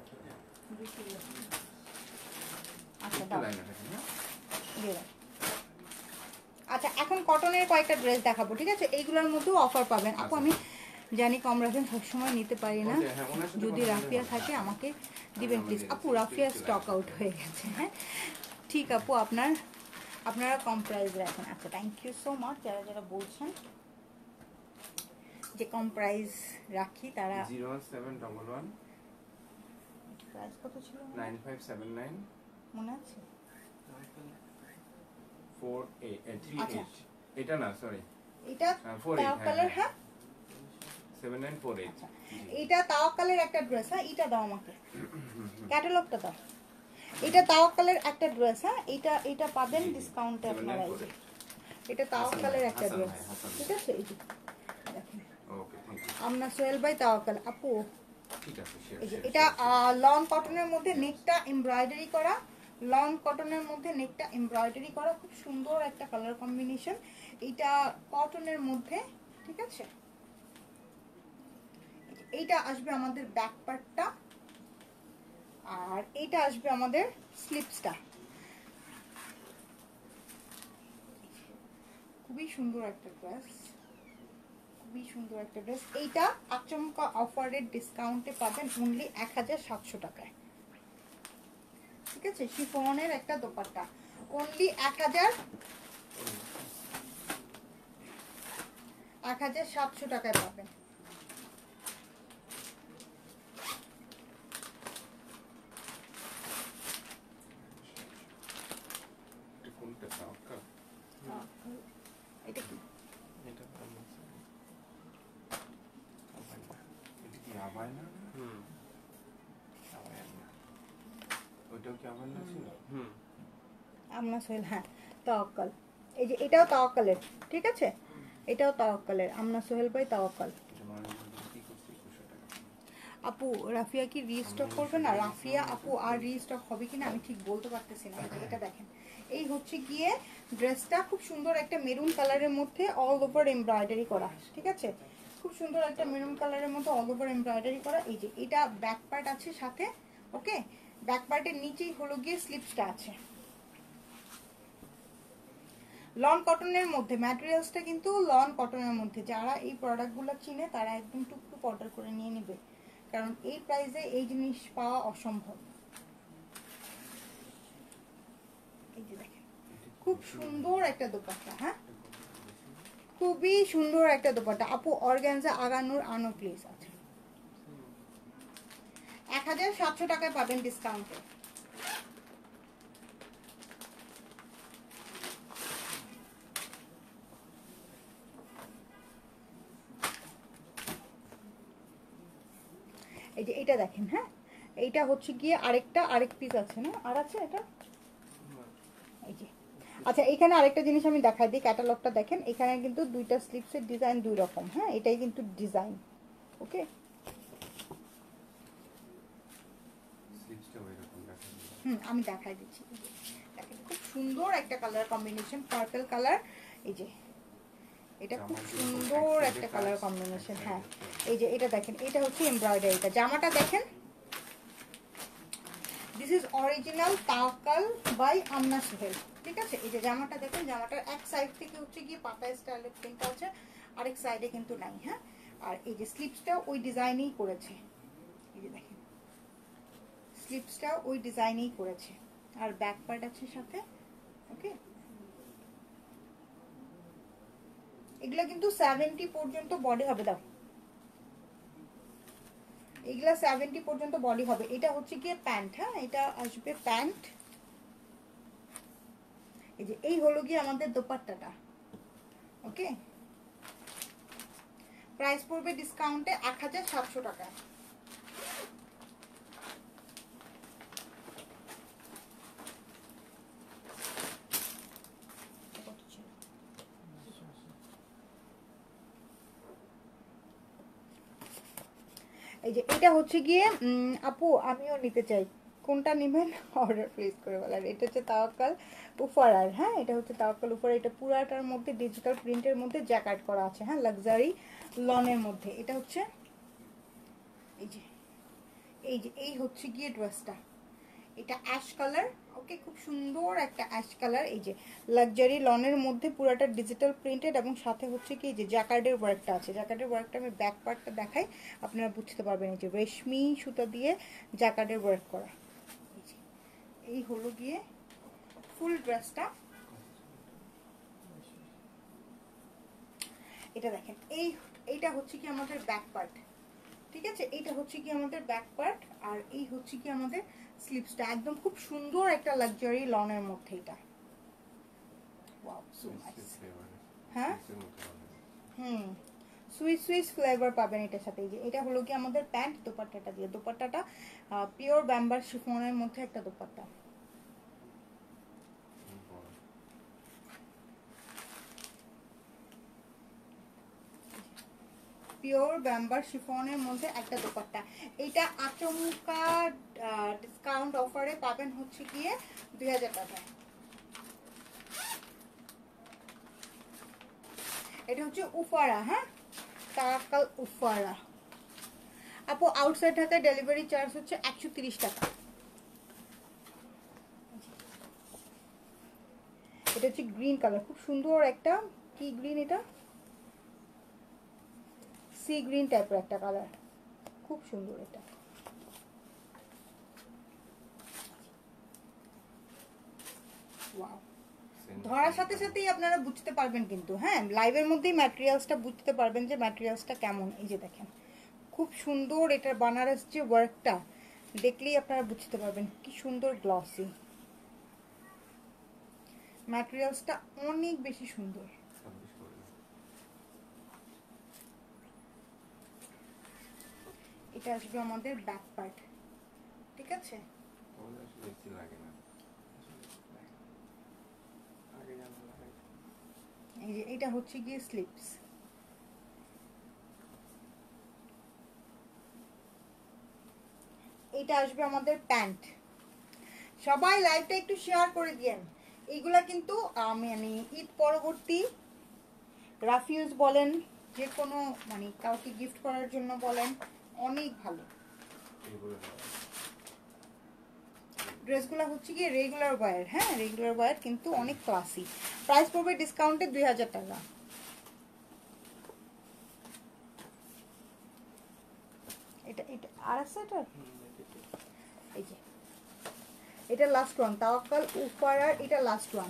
আচ্ছা দাও, লাইনে থাকেন। হ্যাঁ দিয়ে দাও। আচ্ছা এখন কটনের কয়েকটা ড্রেস দেখাবো। ঠিক আছে, এইগুলোর মধ্যেও অফার পাবেন। আপু আমি জানি কম রাখেন, সবসময় নিতে পারি না, যদি রাফিয়া থাকে আমাকে দিবেন প্লিজ। আপু রাফিয়া স্টক আউট হয়ে গেছে। হ্যাঁ ঠিক আপু, আপনার আপনারা কম প্রাইস রাখেন। আচ্ছা থ্যাংক ইউ সো মাচ যারা যারা বলছেন। যে কম প্রাইস রাখি তারা zero one seven double one price কত ছিল নাইন ফাইভ সেভেন নাইন মনে আছে? ফোর এইট থ্রি আচ্ছা। এইট এটা না সরি এটা ফোর এইট কালার, হ্যাঁ সেভেন নাইন ফোর এইট আচ্ছা এটা তাওয়াক্কালের একটা ড্রেস, হ্যাঁ এটা দাও আমাকে, ক্যাটালগটা দাও। এটা তাওয়াক্কালের একটা ড্রেস, হ্যাঁ এটা এটা পাবেন ডিসকাউন্টে আপনারা। এই যে এটা তাওয়াক্কালের একটা হাসান ড্রেস, ভাই, হাসান ভাই। ঠিক আছে? এই যে দেখেন ওকে থ্যাংক ইউ আমরা সোহেল ভাই তাওয়াক্কাল আপু। ঠিক আছে শেয়ার এই যে এটা লং কটনের মধ্যে নেকটা এমব্রয়ডারি করা, লং কটনের মধ্যে নেকটা এমব্রয়ডারি করা, খুব সুন্দর একটা কালার কম্বিনেশন। এটা কটনের মধ্যে, ঠিক আছে? এইটা আসবে আমাদের ব্যাক পার্টটা, আর এইটা আসবে আমাদের স্লিপসটা। খুবই সুন্দর একটা ড্রেস, খুবই সুন্দর একটা ড্রেস। এইটা আচমকা অফারের ডিসকাউন্টে পাবেন অনলি এক হাজার সাতশো টাকায়, ঠিক আছে? শিফনের একটা দোপাট্টা অনলি এক হাজার এক হাজার সাতশো টাকায় পাবেন। কোনটা তাওয়াক্কাল এটা কি? এটা এটা কি আবাই না হুম আবাই না ওইটাও কি আবাই না ছিল হুম আমরা সোহেল, হ্যাঁ তাওয়াক্কাল। এই যে এটাও তাওয়াক্কালের, ঠিক আছে? এটাও তাওয়াক্কালের, আমরা সোহেল ভাই তাওয়াক্কাল। আপু রাফিয়া কি রিস্টক করবে না? রাফিয়া আপু আর রিস্টক হবে কিনা আমি ঠিক বলতে পারতেছি না। এটা দেখেন, এই হচ্ছে গিয়ে ড্রেসটা, খুব সুন্দর একটা মেরুন কালারের মধ্যে অল ওভার এমব্রয়ডারি করা, ঠিক আছে? খুব সুন্দর একটা মেরুন কালারের মধ্যে অল ওভার এমব্রয়ডারি করা। এই যে এটা ব্যাক পার্ট আছে সাথে, ওকে? ব্যাক পার্টের নিচেই হলো গিয়ে স্লিপসটা আছে। লন কটনের মধ্যে, ম্যাটেরিয়ালসটা কিন্তু লন কটনের মধ্যে। যারা এই প্রোডাক্টগুলো চিনে তারা একদম টুকটুক অর্ডার করে নিয়ে নেবে, কারণ এই প্রাইসে এই জিনিস পাওয়া অসম্ভব। এই যে দেখেন, খুব সুন্দর একটা দোপাট্টা, হ্যাঁ খুবই সুন্দর একটা দোপাট্টা। আপু অর্গানজা আগানোর আনো প্লিজ। আছে এক হাজার সাতশো টাকায় পাবেন ডিসকাউন্টে। এই যে এটা দেখেন, হ্যাঁ এইটা হচ্ছে গিয়ে আরেকটা আরেক পিস আছে না, আর আছে এটা। এই যে আচ্ছা, এখানে আরেকটা জিনিস আমি দেখাই দিই, ক্যাটালগটা দেখেন। এখানে কিন্তু দুইটা স্লিপসের ডিজাইন দুই রকম, হ্যাঁ এটাই কিন্তু ডিজাইন, ওকে? হুম আমি দেখাই দিচ্ছি। দেখেন খুব সুন্দর একটা কালার কম্বিনেশন, পার্পল কালার। এই যে এটা খুব সুন্দর একটা কালার কম্বিনেশন, হ্যাঁ এই যে এটা দেখেন, এটা হচ্ছে এমব্রয়ডারিটা। জামাটা দেখেন, this is original Tawakkal by Amna Sohail, ঠিক আছে? এই যে জামাটা দেখেন, জামাটার এক সাইড থেকে হচ্ছে গিয়ে পাতা স্টাইলের প্রিন্ট আছে, আরেক সাইডে কিন্তু নাই, হ্যাঁ? আর এই যে স্লিপসটা ওই ডিজাইনেই করেছে, এই যে দেখেন স্লিপসটা ওই ডিজাইনেই করেছে, আর ব্যাক পার্ট আছে সাথে, ওকে? এগুলা কিন্তু সেভেন্টি পর্যন্ত বডি হবে, দাও এগুলা সেভেন্টি পর্যন্ত বডি হবে। এটা হচ্ছে গিয়ে প্যান্ট, হ্যাঁ এটা আসবে প্যান্ট। এই যে এই হলো গিয়ে আমাদের দোপাট্টাটা, ওকে? প্রাইস পড়বে ডিসকাউন্টে এক হাজার সাতশো টাকা। এই যে এটা হচ্ছে গিয়ে আপু আমিও নিতে চাই, কোনটা নেবেন অর্ডার প্লেস করে বলার। এটা হচ্ছে তাওয়াক্কাল উফারার, হ্যাঁ এটা হচ্ছে তাওয়াক্কাল উফার। এটা পুরাটার মধ্যে ডিজিটাল প্রিন্টের মধ্যে জ্যাকেট করা আছে, হ্যাঁ লাক্সারি লনের মধ্যে। এটা হচ্ছে এই যে এই যে এই হচ্ছে গিয়ে ড্রেসটা, এটা অ্যাশ কালার, ওকে? খুব সুন্দর একটা অ্যাশ কালার। এই যে লাক্সারি লনের মধ্যে পুরাটা ডিজিটাল প্রিন্টেড, এবং সাথে হচ্ছে কি যে জ্যাকার্ডের ওয়ার্কটা আছে। জ্যাকার্ডের ওয়ার্কটা আমি ব্যাক পার্টটা দেখাই, আপনারা বুঝতে পারবেন। এই যে রেশমি সুতা দিয়ে জ্যাকার্ডের ওয়ার্ক করা। এই যে এই হলো গিয়ে ফুল ড্রেসটা। এটা দেখেন, এই এইটা হচ্ছে কি আমাদের ব্যাক পার্ট, ঠিক আছে? এইটা হচ্ছে কি আমাদের ব্যাক পার্ট, আর এই হচ্ছে কি আমাদের স্লিপসটা। একদম খুব সুন্দর একটা লাক্সারি লনের মধ্যে এটা। Wow, so nice. হ্যাঁ, হুম, সুইস সুইস ফ্লেভার পাবেন এটার সাথে। এই যে এটা হলো কি আমাদের প্যান্ট, দোপাট্টাটা দিয়ে, দোপাট্টাটা পিওর ব্যাম্বার শিফনের মধ্যে একটা দোপাট্টা। পিওর ব্যাম্বার শিফনের মধ্যে একটা দোপাট্টা। এটা আচমকা ডিসকাউন্ট অফারে পাবেন হচ্ছে গিয়ে দুই হাজার টাকায়। এটা হচ্ছে উফারা, হ্যাঁ, তাওয়াক্কাল উফারা। আপু আউটসাইড ঢাকায় ডেলিভারি চার্জ হচ্ছে একশো তিরিশ টাকা। এটা হচ্ছে গ্রিন কালার, খুব সুন্দর একটা, কি গ্রিন এটা, সি গ্রিন টাইপের একটা কালার, খুব সুন্দর এটা। ওয়াও, ধরার সাথে সাথেই আপনারা বুঝতে পারবেন কিন্তু, হ্যাঁ, লাইভের মধ্যেই ম্যাটেরিয়ালসটা বুঝতে পারবেন যে ম্যাটেরিয়ালসটা কেমন। এই যে দেখেন খুব সুন্দর, এটার বানারস যে ওয়ার্কটা দেখলেই আপনারা বুঝতে পারবেন কি সুন্দর গ্লসি ম্যাটেরিয়ালসটা, অনেক বেশি সুন্দর। এটা আসবে আমাদের ব্যাক পার্ট, ঠিক আছে? এই যে এটা হচ্ছে গিয়ে স্লিপস। এটা আসবে আমাদের প্যান্ট। সবাই লাইভটা একটু শেয়ার করে দিয়েন। এইগুলা কিন্তু আমি মানে ঈদ পরবর্তী রাফিউজ বলেন, যে কোনো মানে কাউকে গিফট করার জন্য বলেন, অনেক ভালো ড্রেসগুলো। হচ্ছে গিয়ে রেগুলার ওয়্যার, হ্যাঁ, রেগুলার ওয়্যার কিন্তু অনেক ক্লাসি। প্রাইস পড়বে ডিসকাউন্টে দুই হাজার টাকা। এটা এটা আর আছে এটা, এই যে এটা লাস্ট ওয়ান, তাওয়াক্কাল উফারার এটা লাস্ট ওয়ান।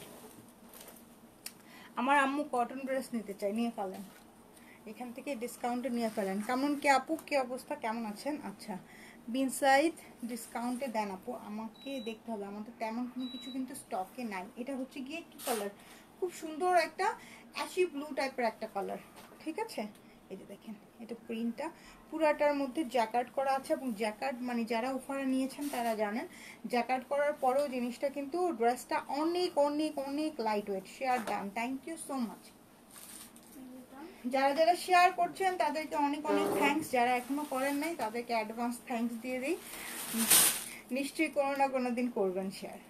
আমার আম্মু কটন ড্রেস নিতে চাই, নিয়ে ফেলেন এখান থেকে, ডিসকাউন্টে নিয়ে ফেলেন। কেমন কি আপু, কি অবস্থা, কেমন আছেন? আচ্ছা, বিনসাইড ডিসকাউন্টে দেন আপু, আমাকে দেখতে হবে, আমাদের তেমন কোনো কিছু কিন্তু স্টকে নাই। এটা হচ্ছে গিয়ে কি কালার, খুব সুন্দর একটা অ্যাশি ব্লু টাইপের একটা কালার, ঠিক আছে? এই যে দেখেন এটা প্রিন্টটা পুরাটার মধ্যে জ্যাকার্ড করা আছে, এবং জ্যাকার্ড মানে যারা অফারে নিয়েছেন তারা জানেন, জ্যাকার্ড করার পরেও জিনিসটা কিন্তু ড্রেসটা অনেক অনেক অনেক light weight. Share done, thank you so much. যারা যারা শেয়ার করছেন তাদেরকে অনেক অনেক থ্যাঙ্কস, যারা এখনো করেন নাই তাদেরকে অ্যাডভান্স থ্যাঙ্কস দিয়ে দিই। নিশ্চয়ই কোনো না কোনো দিন করবেন শেয়ার।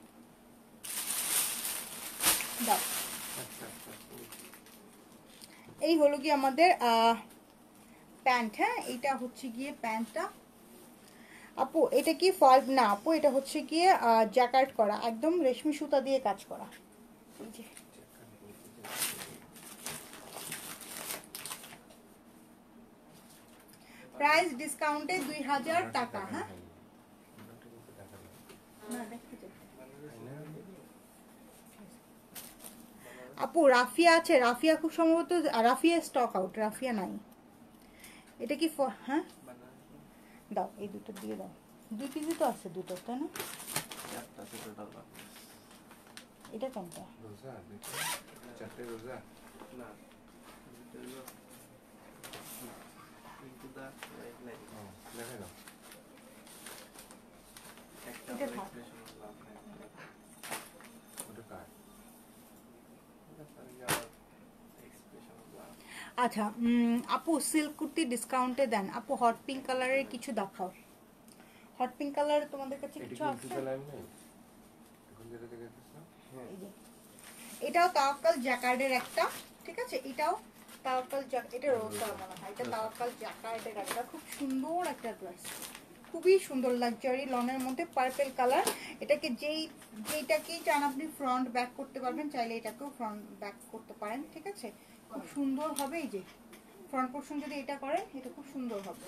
দাও, এই হলো কি আমাদের প্যান্ট, হ্যাঁ, এইটা হচ্ছে গিয়ে প্যান্টটা। আপু এটা কি ফল না আপু, এটা হচ্ছে গিয়ে জ্যাকার্ড করা, একদম রেশমি সুতা দিয়ে কাজ করা। প্রাইস ডিসকাউন্টে দুই হাজার টাকা, হ্যাঁ। আপু রাফিয়া আছে, রাফিয়া খুব সম্ভবত, রাফিয়া স্টক আউট, রাফিয়া নাই। এটা কি, হ্যাঁ দাও, এই দুটো দিয়ে দাও, দুই পিসই তো আছে দুটো, তাই না? এটা কোনটা? রোজা চারটে রোজা না, আচ্ছা আপু সিল্ক কুর্তি ডিসকাউন্টে দেন আপু। হট পিঙ্ক কালারের কিছু দেখাও, হট পিঙ্ক কালার তোমাদের কাছে কিছু আছে? এটাও তাওয়াক্কাল জ্যাকার্ডের একটা, ঠিক আছে? এটাও তাওয়াক্কাল, এটা রোজ কালার মনে হয়, এটা তাওয়াক্কাল জ্যাকার্ডের একটা খুব সুন্দর একটা ড্রেস, খুবই সুন্দর লাক্সারি লনের মধ্যে পার্পল কালার। এটাকে যেই যেইটাকেই চান আপনি ফ্রন্ট ব্যাক করতে পারবেন, চাইলে এটাকেও ফ্রন্ট ব্যাক করতে পারেন, ঠিক আছে? খুব সুন্দর হবে। এই যে ফ্রন্ট পোর্শন যদি এটা করেন, এটা খুব সুন্দর হবে।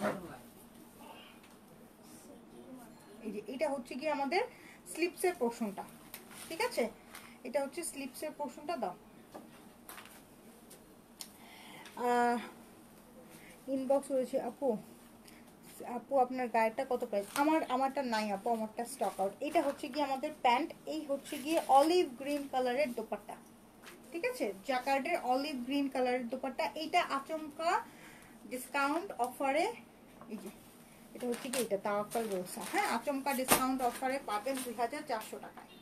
এই যে এটা হচ্ছে কি আমাদের স্লিপসের পোর্শনটা, ঠিক আছে? এটা হচ্ছে স্লিপসের পোর্শনটা। দাও, ইনবক্স করেছি আপু, আপু আপনার গায়েরটা কত প্রাইস? আমার আমারটা নাই আপু, আমারটা স্টক আউট। এটা হচ্ছে গিয়ে আমাদের প্যান্ট, এই হচ্ছে গিয়ে অলিভ গ্রিন কালারের দোপাট্টা, ঠিক আছে, জ্যাকার্ডের অলিভ গ্রিন কালারের দোপাট্টা। এইটা আচমকা ডিসকাউন্ট অফারে, এই যে এটা হচ্ছে কি, এটা তাওয়াক্কাল রোসা, হ্যাঁ, আচমকা ডিসকাউন্ট অফারে পাবেন দুই হাজার চারশো টাকায়।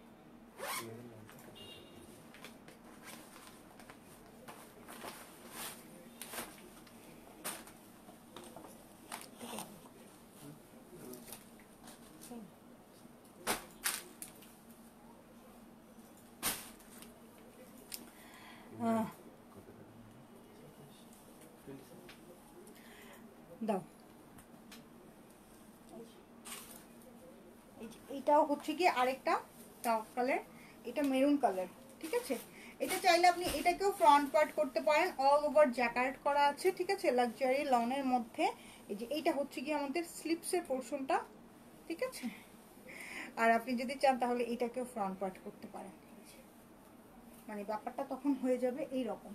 দাও, এটাও হচ্ছে কি আরেকটা তাওয়াক্কালের, এটা মেরুন কালার, ঠিক আছে। এটা চাইলে আপনি এটাকেও ফ্রন্ট পার্ট করতে পারেন, অল ওভার জ্যাকার্ড করা আছে, ঠিক আছে, লাক্সারি লনের মধ্যে। এই যে এইটা হচ্ছে কি আমাদের স্লিপসের পোর্শনটা, ঠিক আছে। আর আপনি যদি চান তাহলে এটাকেও ফ্রন্ট পার্ট করতে পারেন, মানে ব্যাপারটা তখন হয়ে যাবে এই রকম।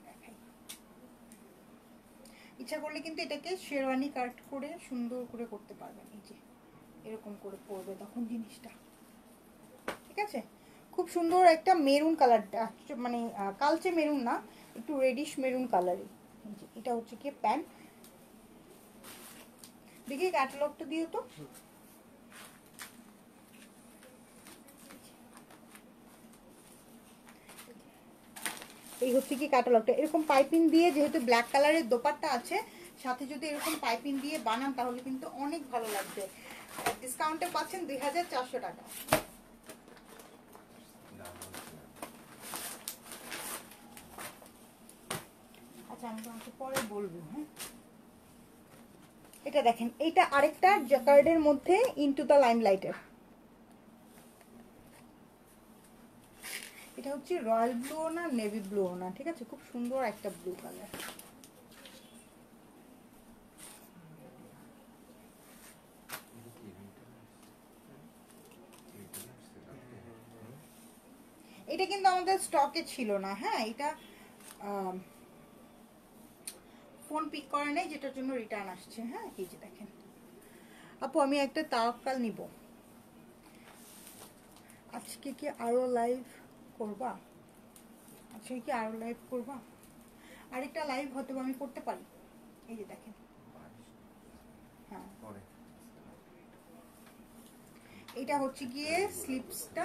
ইচ্ছা করলে কিন্তু এটাকে শেরওয়ানি কাট করে সুন্দর করে করতে পারবেন, এই যে এরকম করে পরবে তখন জিনিসটা, ঠিক আছে। খুব সুন্দর একটা মেরুন কালারটা, মানে কালচে মেরুন না, একটু রেডিশ মেরুন কালারই। এটা হচ্ছে কি প্যান্ট, দেখি ক্যাটালগটা দিও তো। এই হচ্ছে কি ক্যাটালগটা, এরকম পাইপিং দিয়ে, যেহেতু ব্ল্যাক কালারের দোপাট্টা আছে সাথে, যদি এরকম পাইপিং দিয়ে বানান তাহলে কিন্তু অনেক ভালো লাগবে। ডিসকাউন্টে পাচ্ছেন দুই হাজার চারশো টাকা। আচ্ছা আমি তোমাকে পরে বলবো, হ্যাঁ। এটা দেখেন, এটা আরেকটা জ্যাকার্ডের মধ্যে ইনটু দ্য লাইমলাইটের, এটা হচ্ছে রয়্যাল ব্লু না নেভি ব্লু না, ঠিক আছে, খুব সুন্দর একটা ব্লু কালার। এটা কিন্তু আমাদের স্টকে ছিল না, হ্যাঁ, এটা ফোন পিক করে নাই যেটার জন্য রিটার্ন আসছে, হ্যাঁ। এই যে দেখেন আপু, আমি একটা তাওয়াক্কাল নিব, আজকে কি আরো লাইভ করবা? আজকে কি আরো লাইভ করবা? আরেকটা লাইভ হয়তো আমি করতে পারি। এই যে দেখেন, হ্যাঁ, এটা হচ্ছে গিয়ে স্লিপসটা,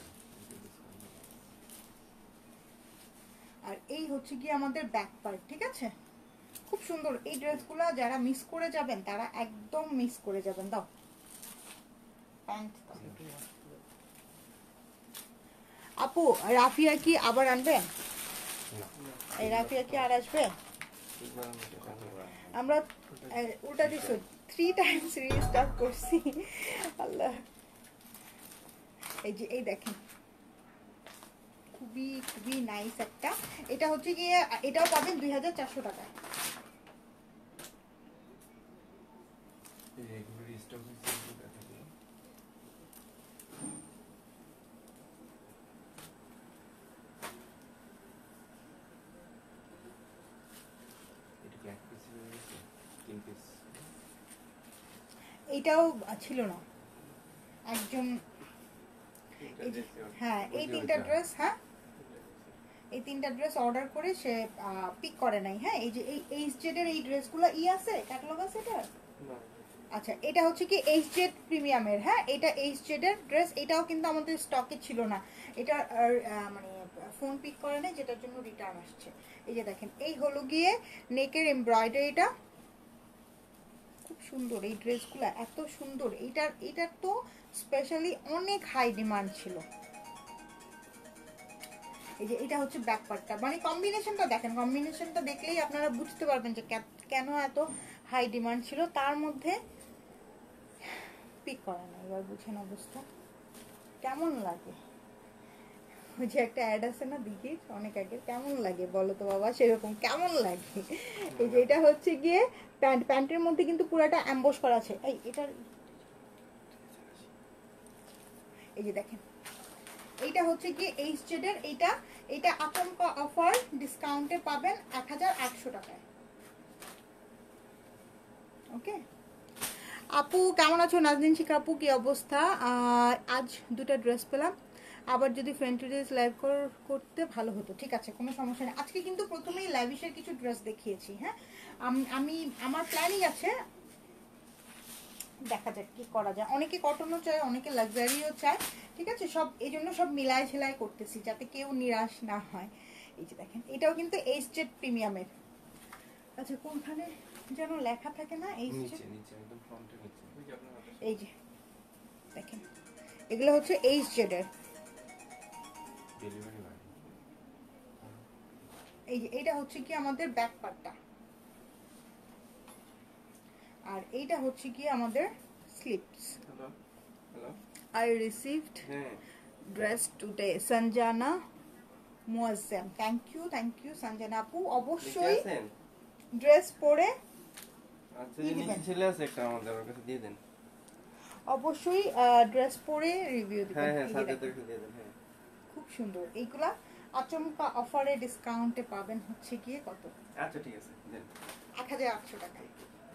আর এই হচ্ছে গিয়ে আমাদের ব্যাক পার্ট, ঠিক আছে। খুব সুন্দর এই ড্রেসগুলো, যারা মিস করে যাবেন তারা একদম মিস করে যাবেন। দাও প্যান্ট, আপু রাফিয়া কি আবার আনবেন? এই রাফিয়া কি আর আসবে? আমরা উল্টা দিছো, থ্রি টাইমস রিস্টার্ট করছি, আল্লাহ। এই যে এই দেখেন, খুবই খুবই নাইস একটা, এটা হচ্ছে গিয়ে, এটাও পাবেন দুই হাজার চারশো টাকায়। এটাও ছিল না, একজন, হ্যাঁ এই তিনটা ড্রেস, হ্যাঁ এই তিনটা ড্রেস অর্ডার করে সে পিক করে নাই, হ্যাঁ। এই যে এই এইচ জেড এর এই ড্রেসগুলো ই আছে, ক্যাটালগ আছে এটা, আচ্ছা। এটা হচ্ছে কি এইচ জেড প্রিমিয়ামের, হ্যাঁ, এটা এইচ জেড এর ড্রেস, এটাও কিন্তু আমাদের স্টকে ছিল না, এটা মানে ফোন পিক করে নাই যেটার জন্য রিটার্ন আসছে। এই যে দেখেন, এই হলো গিয়ে নেকের এমব্রয়ডারিটা, খুব সুন্দর এই ড্রেসগুলো, এত সুন্দর। এটার এটার তো স্পেশালি অনেক হাই ডিমান্ড ছিল। এই যে এটা হচ্ছে ব্যাক পার্টটা, মানে কম্বিনেশনটা দেখেন, কম্বিনেশনটা দেখলেই আপনারা বুঝতে পারবেন যে কেন এত হাই ডিমান্ড ছিল। তার মধ্যে পিক করে না, এবার বুঝেন অবস্থা কেমন লাগে। ওই যে একটা অ্যাড আছে না দিদি অনেক আগে, কেমন লাগে বলো তো বাবা, সেরকম কেমন লাগে। এই যে এটা হচ্ছে গিয়ে প্যান্ট, প্যান্টের মধ্যে কিন্তু পুরাটা অ্যাম্বস করা আছে। এই এটার, এই যে দেখেন, এইটা হচ্ছে গিয়ে এইচ জেড এর, এইটা এটা আচমকা অফার ডিসকাউন্টে পাবেন এক হাজার আটশো টাকায়। ওকে আপু কেমন আছো? নাজনীন শিখা আপু কি অবস্থা? আজ দুটো ড্রেস পেলাম, আবার যদি ফ্রেন্ড টু ডেজ লাইভ করতে ভালো হতো। ঠিক আছে, কোনো সমস্যা নেই। আজকে কিন্তু প্রথমেই লাইভিশের কিছু ড্রেস দেখিয়েছি। হ্যাঁ, আমি আমার প্ল্যানিং আছে, দেখা যাক কি করা যায়। অনেকে কটনও চায়, অনেকে লাক্সারিও চায়। ঠিক আছে, সব এই জন্য সব মিলাই ঝেলাই করতেছি যাতে কেউ নিরাশ না হয়। এই যে দেখেন, এটাও কিন্তু এইচ জেড প্রিমিয়ামের। আচ্ছা, কোনখানে যেন লেখা থাকে না এইচ জেড? এই যে দেখেন, এগুলো হচ্ছে এইচ জেড এর। এই যে এইটা হচ্ছে কি আমাদের ব্যাক পার্টটা, আর এইটা হচ্ছে কি আমাদের slips. Hello hello, I received হ্যাঁ dress today. Sanjana Muazzam. Thank you, thank you Sanjana আপু। অবশ্যই ড্রেস পরে আচ্ছা, নিচে ছেলে আছে একটা, আমাদের ওর কাছে দিয়ে দেন। অবশ্যই ড্রেস পরে রিভিউ দিবেন। হ্যাঁ হ্যাঁ, সাথে তো দিয়ে দেন। হ্যাঁ, খুব সুন্দর। এইগুলা আচমকা অফারে ডিসকাউন্টে পাবেন হচ্ছে গিয়ে কত? আচ্ছা ঠিক আছে, দেন এক হাজার আটশো টাকায়।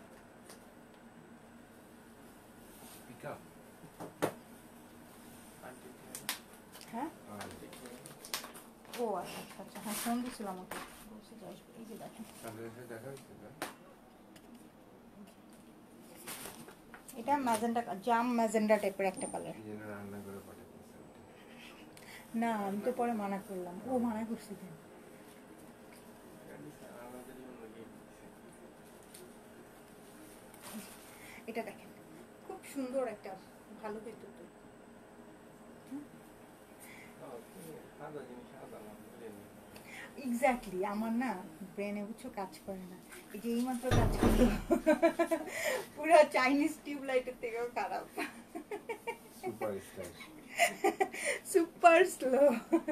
পিকা হ্যাঁ, ও আচ্ছা আচ্ছা আচ্ছা, হ্যাঁ ফোন দিছিল আমাকে, বলছে যে আসবে। এই যে দেখেন, তাহলে দেখা হচ্ছে না। এটা ম্যাজেন্ডা, জাম ম্যাজেন্ডা টাইপের একটা কালার। কি যেন রান্না করে পাঠাতেছে। না, আমি তো পরে মানা করলাম। ও মানা করছি কেন? এটা দেখেন, খুব সুন্দর একটা, ভালো কিন্তু। এক্স্যাক্টলি, আমার না ব্রেনে বুঝছো কাজ করে না। এই যে এইমাত্র কাজ করলো, পুরো চাইনিজ টিউবলাইটের থেকেও খারাপ। Super star, super slow.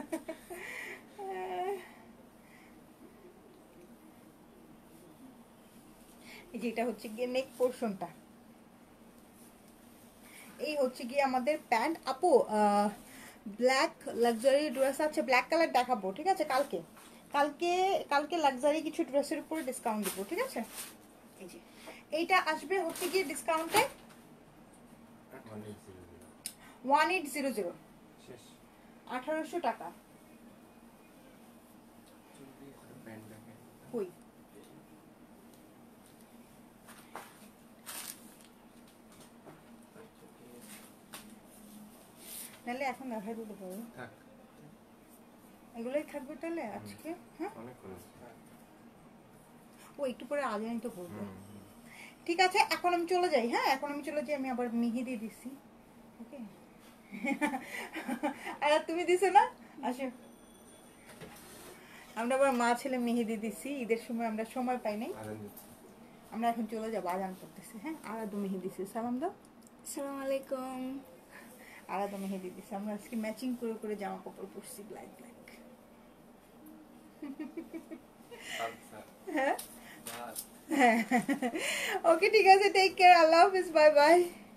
এই যে এটা হচ্ছে গিয়ে নেক পোর্শনটা, এই হচ্ছে গিয়ে আমাদের প্যান্ট। আপু ব্ল্যাক লাক্সারি ড্রেস আছে, ব্ল্যাক কালার দেখাবো। ঠিক আছে, কালকে কালকে কালকে লাক্সারি কিছু ড্রেসের উপরে ডিসকাউন্ট দিব। ঠিক আছে, এই যে এইটা আসবে হচ্ছে গিয়ে ডিসকাউন্টে ওয়ান এইট জিরো জিরো, আঠারোশো টাকা। কই নাহলে এখন দেখাই দিতে পারো, এগুলোই থাকবে তাহলে আজকে। হ্যাঁ, ও একটু পরে আজানি তো করবো। ঠিক আছে, এখন আমি চলে যাই। হ্যাঁ, এখন আমি চলে যাই। আমি আবার মেহেদি দিছি। ওকে, আর তুমি দিছো না? আসো, আমরা আবার মা ছেলে মেহেদি দিছি। ঈদের সময় আমরা সময় পাই নাই। আমরা এখন চলে যাবো, আজান করতেছি। হ্যাঁ, আরাদু মেহেদি দিছি। সালাম দাও। আসসালামু আলাইকুম। আরাদু মেহেদি দিছি। আমরা আজকে ম্যাচিং করে করে জামা কাপড় পরছি, ব্ল্যাক ব্ল্যাক। হ্যাঁ, হ্যাঁ, ওকে ঠিক আছে, টেক কেয়ার, আল্লাহ হাফিজ, বাই বাই।